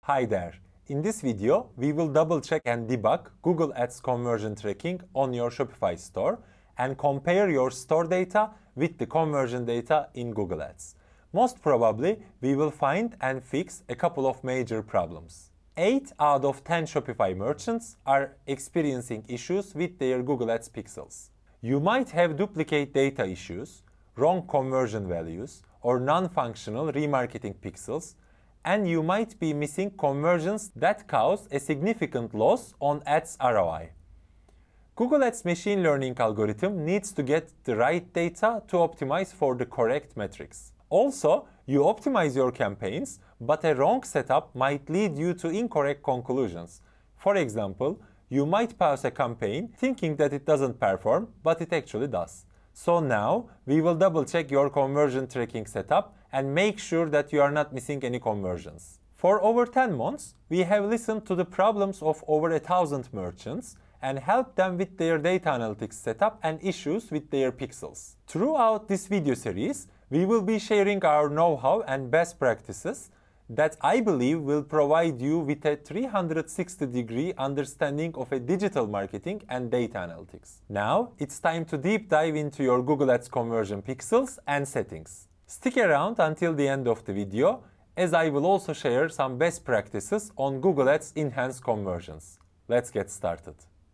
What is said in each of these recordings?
Hi there! In this video, we will double check and debug Google Ads conversion tracking on your Shopify store and compare your store data with the conversion data in Google Ads. Most probably, we will find and fix a couple of major problems. 8 out of 10 Shopify merchants are experiencing issues with their Google Ads pixels. You might have duplicate data issues, wrong conversion values, or non-functional remarketing pixels, and you might be missing conversions that cause a significant loss on ads ROI. Google Ads machine learning algorithm needs to get the right data to optimize for the correct metrics. Also, you optimize your campaigns, but a wrong setup might lead you to incorrect conclusions. For example, you might pause a campaign thinking that it doesn't perform, but it actually does. So now, we will double check your conversion tracking setup and make sure that you are not missing any conversions. For over 10 months, we have listened to the problems of over 1,000 merchants and helped them with their data analytics setup and issues with their pixels. Throughout this video series, we will be sharing our know-how and best practices that I believe will provide you with a 360-degree understanding of a digital marketing and data analytics. Now, it's time to deep dive into your Google Ads conversion pixels and settings. Stick around until the end of the video, as I will also share some best practices on Google Ads enhanced conversions. Let's get started.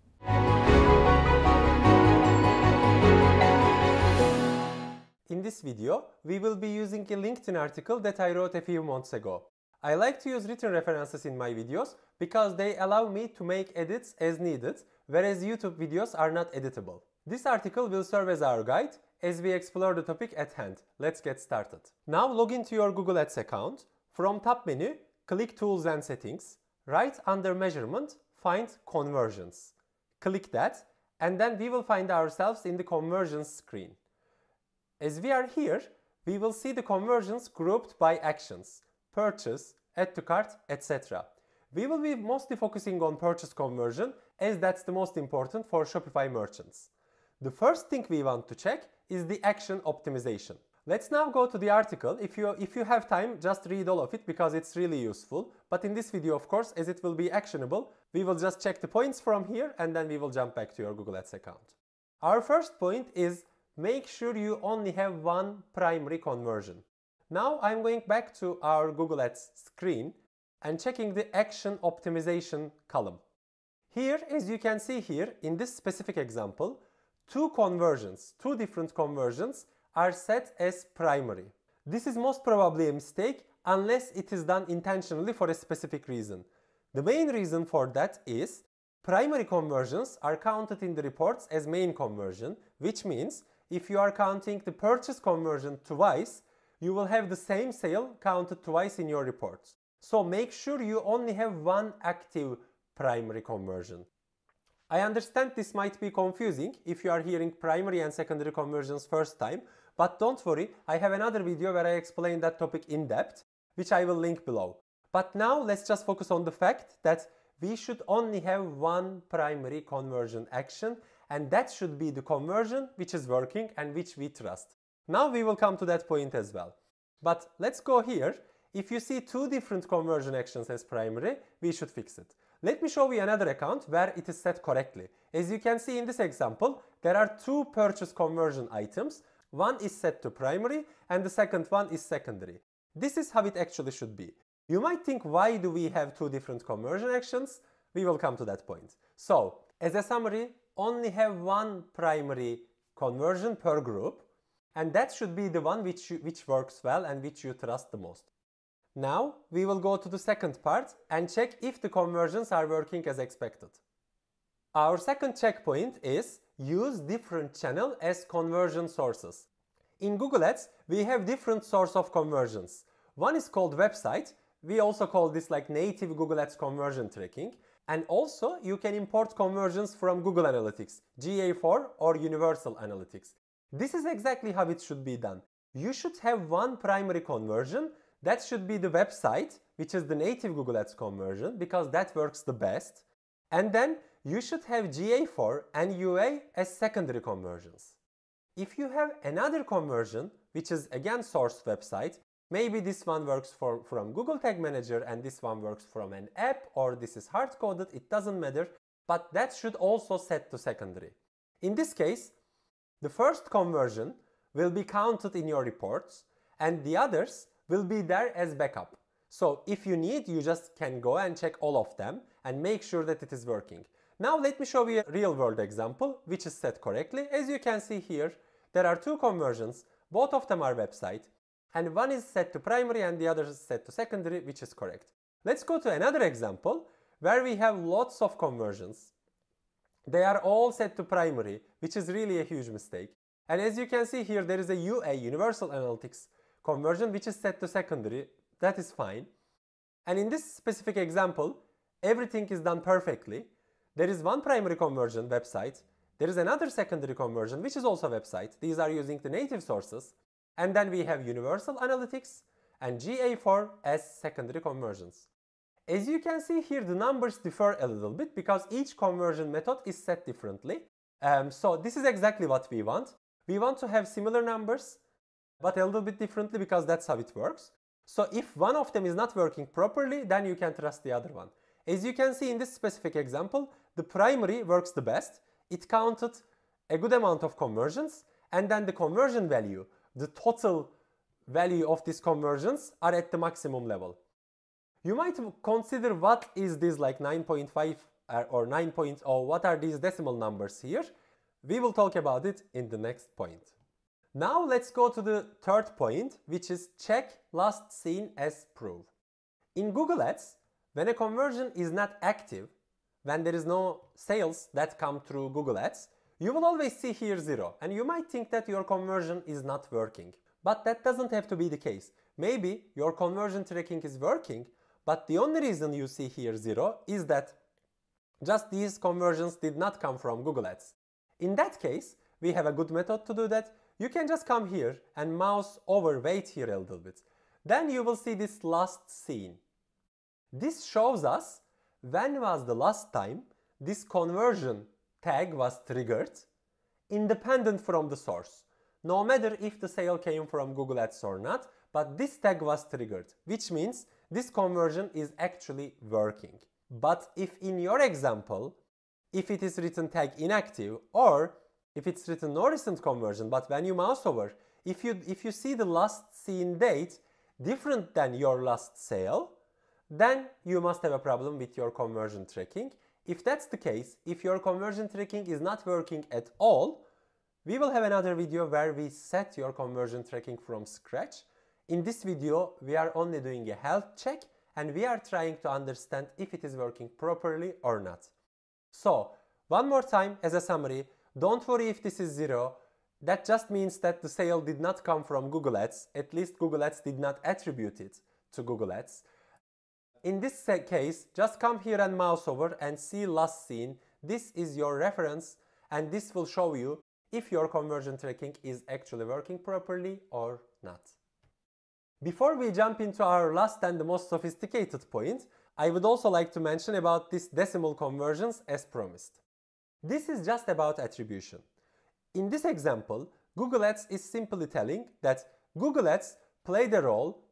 In this video, we will be using a LinkedIn article that I wrote a few months ago. I like to use written references in my videos because they allow me to make edits as needed, whereas YouTube videos are not editable. This article will serve as our guide as we explore the topic at hand. Let's get started. Now log into your Google Ads account. From top menu, click Tools and Settings. Right under Measurement, find Conversions. Click that, and then we will find ourselves in the Conversions screen. As we are here, we will see the conversions grouped by actions, purchase, add to cart, etc. We will be mostly focusing on purchase conversion as that's the most important for Shopify merchants. The first thing we want to check is the action optimization. Let's now go to the article. If you have time, just read all of it because it's really useful. But in this video, of course, as it will be actionable, we will just check the points from here and then we will jump back to your Google Ads account. Our first point is make sure you only have one primary conversion. Now I'm going back to our Google Ads screen and checking the action optimization column. Here, as you can see here, in this specific example, two different conversions are set as primary. This is most probably a mistake unless it is done intentionally for a specific reason. The main reason for that is primary conversions are counted in the reports as main conversion, which means if you are counting the purchase conversion twice, you will have the same sale counted twice in your reports. So make sure you only have one active primary conversion. I understand this might be confusing if you are hearing primary and secondary conversions first time, but don't worry, I have another video where I explain that topic in depth, which I will link below. But now let's just focus on the fact that we should only have one primary conversion action, and that should be the conversion which is working and which we trust. Now we will come to that point as well. But let's go here. If you see two different conversion actions as primary, we should fix it. Let me show you another account where it is set correctly. As you can see in this example, there are two purchase conversion items. One is set to primary and the second one is secondary. This is how it actually should be. You might think, why do we have two different conversion actions? We will come to that point. So, as a summary, only have one primary conversion per group, and that should be the one which works well and which you trust the most. Now we will go to the second part and check if the conversions are working as expected. Our second checkpoint is use different channel as conversion sources. In Google Ads, we have different source of conversions. One is called website. We also call this like native Google Ads conversion tracking. And also you can import conversions from Google Analytics, GA4 or Universal Analytics. This is exactly how it should be done. You should have one primary conversion. That should be the website, which is the native Google Ads conversion, because that works the best. And then you should have GA4 and UA as secondary conversions. If you have another conversion, which is again source website, Maybe this one works from Google Tag Manager and this one works from an app, or this is hard-coded, it doesn't matter, but that should also set to secondary. In this case, the first conversion will be counted in your reports and the others will be there as backup. So if you need, you just can go and check all of them and make sure that it is working. Now let me show you a real-world example which is set correctly. As you can see here, there are two conversions, both of them are website, and one is set to primary and the other is set to secondary, which is correct. Let's go to another example where we have lots of conversions. They are all set to primary, which is really a huge mistake. And as you can see here, there is a UA, Universal Analytics conversion, which is set to secondary. That is fine. And in this specific example, everything is done perfectly. There is one primary conversion, website. There is another secondary conversion, which is also website. These are using the native sources. And then we have Universal Analytics and GA4 as secondary conversions. As you can see here, the numbers differ a little bit because each conversion method is set differently. So this is exactly what we want. We want to have similar numbers, but a little bit differently because that's how it works. So if one of them is not working properly, then you can trust the other one. As you can see in this specific example, the primary works the best. It counted a good amount of conversions, and then the conversion value, the total value of these conversions are at the maximum level. You might consider what is this like 9.5 or 9.0, what are these decimal numbers here? We will talk about it in the next point. Now let's go to the third point, which is check last seen as proof. In Google Ads, when a conversion is not active, when there is no sales that come through Google Ads, you will always see here 0, and you might think that your conversion is not working. But that doesn't have to be the case. Maybe your conversion tracking is working, but the only reason you see here 0 is that just these conversions did not come from Google Ads. In that case, we have a good method to do that. You can just come here and mouse over, wait here a little bit. Then you will see this last seen. This shows us when was the last time this conversion tag was triggered, independent from the source. No matter if the sale came from Google Ads or not, but this tag was triggered, which means this conversion is actually working. But if in your example, if it is written tag inactive, or if it's written no recent conversion, but when you mouse over, if you see the last seen date different than your last sale, then you must have a problem with your conversion tracking. If that's the case, if your conversion tracking is not working at all, we will have another video where we set your conversion tracking from scratch. In this video, we are only doing a health check and we are trying to understand if it is working properly or not. So, one more time as a summary, don't worry if this is 0. That just means that the sale did not come from Google Ads. At least Google Ads did not attribute it to Google Ads. In this case, just come here and mouse over and see last seen. This is your reference and this will show you if your conversion tracking is actually working properly or not. Before we jump into our last and the most sophisticated point, I would also like to mention about this decimal conversions as promised. This is just about attribution. In this example, Google Ads is simply telling that Google Ads played a role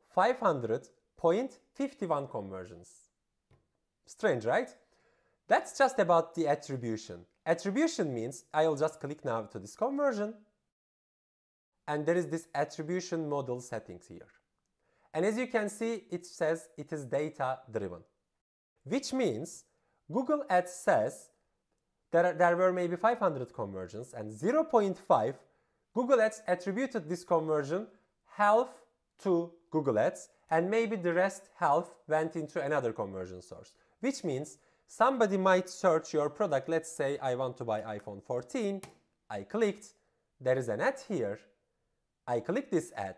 500.51 conversions. Strange, right? That's just about the attribution. Attribution means I'll just click now to this conversion and there is this attribution model settings here. And as you can see, it says it is data driven, which means Google Ads says there were maybe 500 conversions and 0.5 Google Ads attributed this conversion half to Google Ads and maybe the rest half went into another conversion source, which means somebody might search your product. Let's say I want to buy iPhone 14. I clicked, there is an ad here. I click this ad.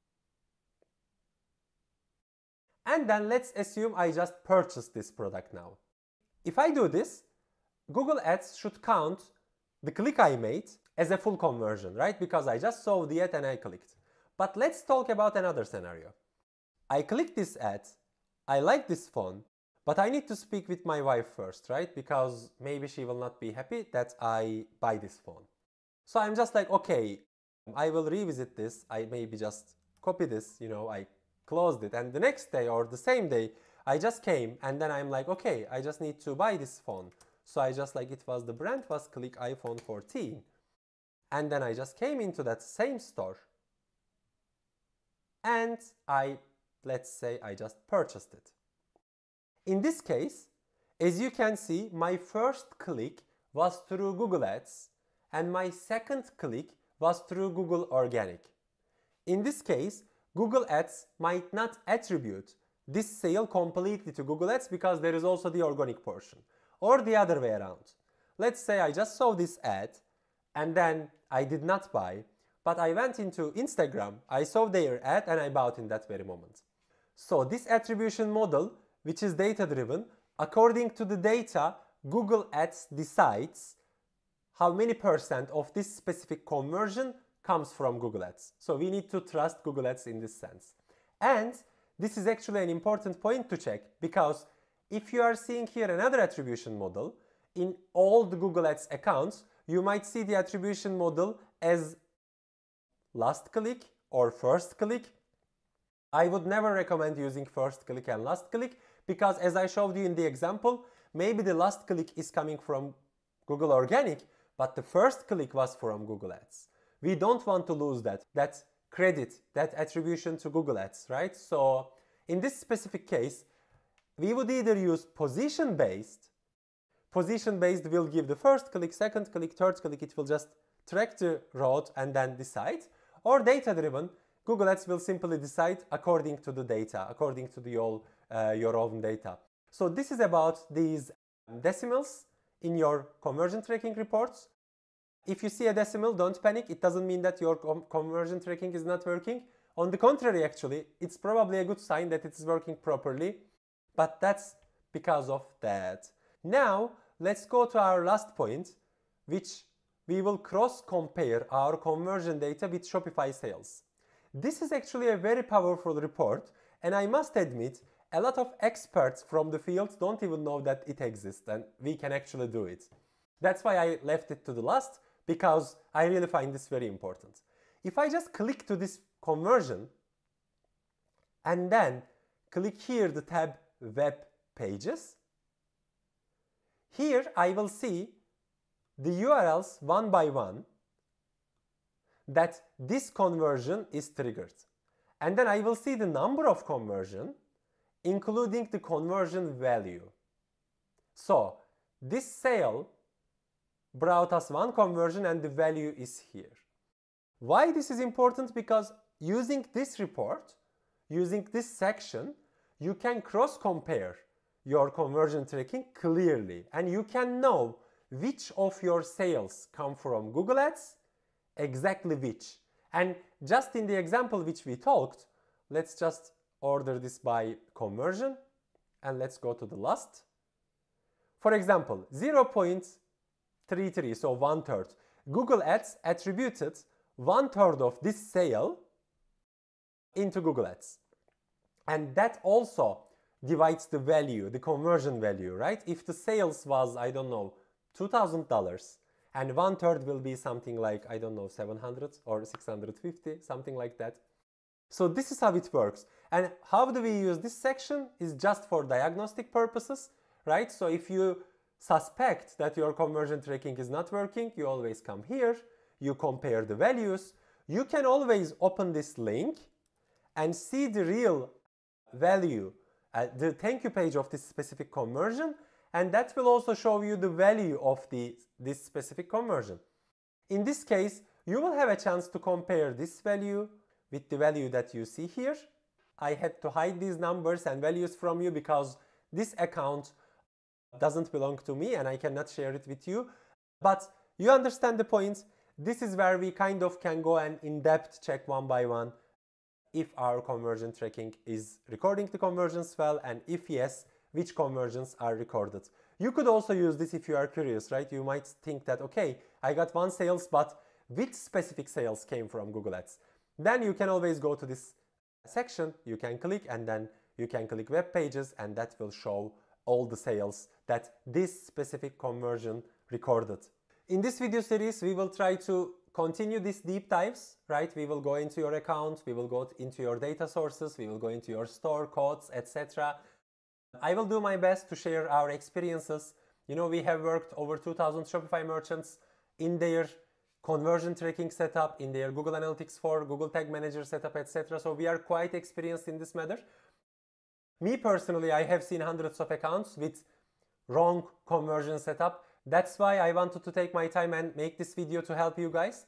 And then let's assume I just purchased this product now. If I do this, Google Ads should count the click I made as a full conversion, right? Because I just saw the ad and I clicked. But let's talk about another scenario. I click this ad, I like this phone, but I need to speak with my wife first, right? Because maybe she will not be happy that I buy this phone. So I'm just like, okay, I will revisit this. I maybe just copy this, I closed it, and the next day or the same day I just came and then I'm like, okay, I just need to buy this phone. So I just like, it was, the brand was click iPhone 14, and then I just came into that same store and let's say I just purchased it. In this case, as you can see, my first click was through Google Ads and my second click was through Google Organic. In this case, Google Ads might not attribute this sale completely to Google Ads because there is also the organic portion. Or the other way around. Let's say I just saw this ad and then I did not buy, but I went into Instagram, I saw their ad and I bought in that very moment. So this attribution model, which is data-driven, according to the data, Google Ads decides how many % of this specific conversion comes from Google Ads. So we need to trust Google Ads in this sense. And this is actually an important point to check, because if you are seeing here another attribution model, in all the Google Ads accounts, you might see the attribution model as last click or first click. I would never recommend using first click and last click, because as I showed you in the example, maybe the last click is coming from Google Organic, but the first click was from Google Ads. We don't want to lose that credit, that attribution to Google Ads, right? So in this specific case, we would either use position-based. Position-based will give the first click, second click, third click. It will just track the road and then decide. Or data-driven, Google Ads will simply decide according to the data, according to your own data. So this is about these decimals in your conversion tracking reports. If you see a decimal, don't panic. It doesn't mean that your conversion tracking is not working. On the contrary, actually, it's probably a good sign that it's working properly. But that's because of that. Now, let's go to our last point, which we will cross-compare our conversion data with Shopify sales. This is actually a very powerful report, and I must admit, a lot of experts from the field don't even know that it exists, and we can actually do it. That's why I left it to the last, because I really find this very important. If I just click to this conversion, and then click here the tab Web Pages, here I will see the URLs one by one that this conversion is triggered. And then I will see the number of conversion, including the conversion value. So this sale brought us one conversion and the value is here. Why this is important? Because using this report, using this section, you can cross-compare your conversion tracking clearly, and you can know which of your sales come from Google Ads, exactly which. And just in the example which we talked, let's just order this by conversion and let's go to the last. For example, 0.33, so 1/3. Google Ads attributed 1/3 of this sale into Google Ads. And that also divides the value, the conversion value, right? If the sales was, I don't know, $2,000, and 1/3 will be something like, I don't know, 700 or 650, something like that. So this is how it works. And how do we use this section is just for diagnostic purposes, right? So if you suspect that your conversion tracking is not working, you always come here, you compare the values. You can always open this link and see the real value, the thank you page of this specific conversion, and that will also show you the value of this specific conversion. In this case, you will have a chance to compare this value with the value that you see here. I had to hide these numbers and values from you because this account doesn't belong to me and I cannot share it with you. But you understand the point. This is where we kind of can go and in-depth check one by one if our conversion tracking is recording the conversions well, and if yes, which conversions are recorded. You could also use this if you are curious, right? You might think that, okay, I got one sales, but which specific sales came from Google Ads? Then you can always go to this section, you can click, and then you can click web pages, and that will show all the sales that this specific conversion recorded. In this video series, we will try to continue these deep dives, right? We will go into your account, we will go into your data sources, we will go into your store codes, etc. I will do my best to share our experiences. You know, we have worked over 2,000 Shopify merchants in their conversion tracking setup, in their Google Analytics 4, Google Tag Manager setup, etc. So we are quite experienced in this matter. Me personally, I have seen hundreds of accounts with wrong conversion setup. That's why I wanted to take my time and make this video to help you guys.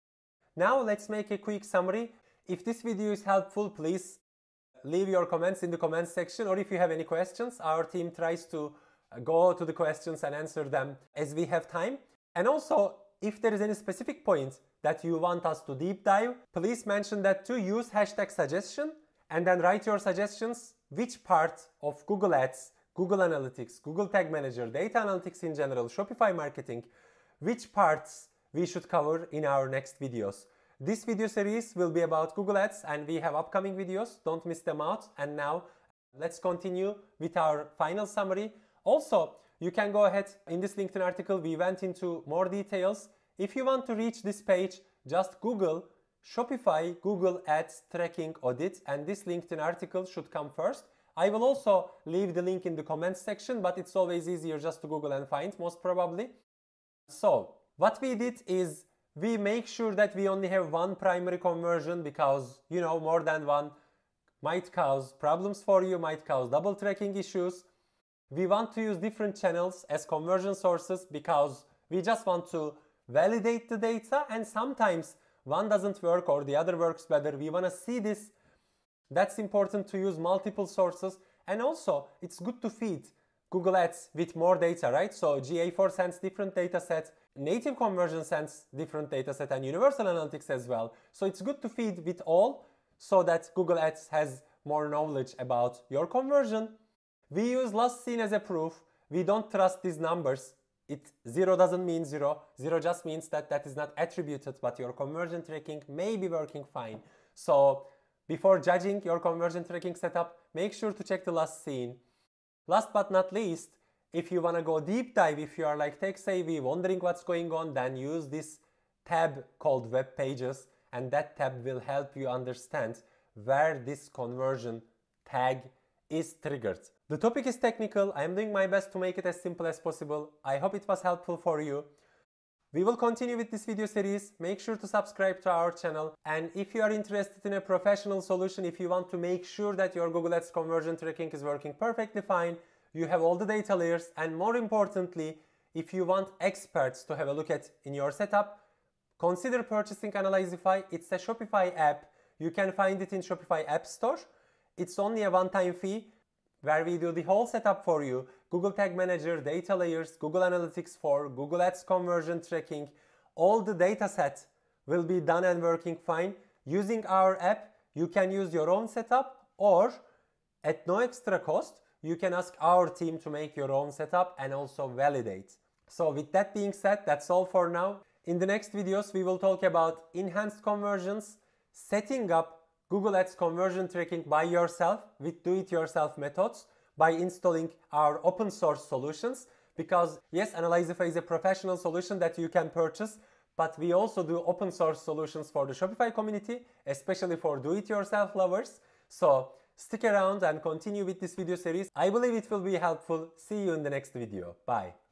Now let's make a quick summary. If this video is helpful, please leave your comments in the comments section, or if you have any questions, our team tries to go to the questions and answer them as we have time. And also, if there is any specific point that you want us to deep dive, please mention that too. Use hashtag suggestion and then write your suggestions, which part of Google Ads, Google Analytics, Google Tag Manager, data analytics in general, Shopify marketing, which parts we should cover in our next videos. This video series will be about Google Ads and we have upcoming videos, don't miss them out. And now let's continue with our final summary. Also, you can go ahead, in this LinkedIn article we went into more details. If you want to reach this page, just Google Shopify Google Ads Tracking Audit and this LinkedIn article should come first. I will also leave the link in the comments section, but it's always easier just to Google and find, most probably. So what we did is we make sure that we only have one primary conversion, because, you know, more than one might cause problems for you, might cause double tracking issues. We want to use different channels as conversion sources because we just want to validate the data, and sometimes one doesn't work or the other works better. We want to see this. That's important to use multiple sources, and also it's good to feed Google Ads with more data, right? So GA4 sends different data set, native conversion sends different data set, and universal analytics as well. So it's good to feed with all so that Google Ads has more knowledge about your conversion. We use last seen as a proof. We don't trust these numbers. Zero doesn't mean zero. Zero just means that that is not attributed, but your conversion tracking may be working fine. So before judging your conversion tracking setup, make sure to check the last seen. Last but not least, if you want to go deep dive, if you are like tech savvy, wondering what's going on, then use this tab called Web Pages, and that tab will help you understand where this conversion tag is triggered. The topic is technical. I am doing my best to make it as simple as possible. I hope it was helpful for you. We will continue with this video series. Make sure to subscribe to our channel. And if you are interested in a professional solution, if you want to make sure that your Google Ads conversion tracking is working perfectly fine, you have all the data layers, and more importantly, if you want experts to have a look at in your setup, consider purchasing Analyzify. It's a Shopify app. You can find it in Shopify App Store. It's only a one-time fee where we do the whole setup for you. Google Tag Manager, data layers, Google Analytics 4, Google Ads conversion tracking. All the data set will be done and working fine. Using our app, you can use your own setup, or at no extra cost, you can ask our team to make your own setup and also validate. So with that being said, that's all for now. In the next videos, we will talk about enhanced conversions, setting up Google Ads conversion tracking by yourself with do-it-yourself methods by installing our open source solutions. Because yes, Analyzify is a professional solution that you can purchase, but we also do open source solutions for the Shopify community, especially for do-it-yourself lovers. So stick around and continue with this video series. I believe it will be helpful. See you in the next video. Bye.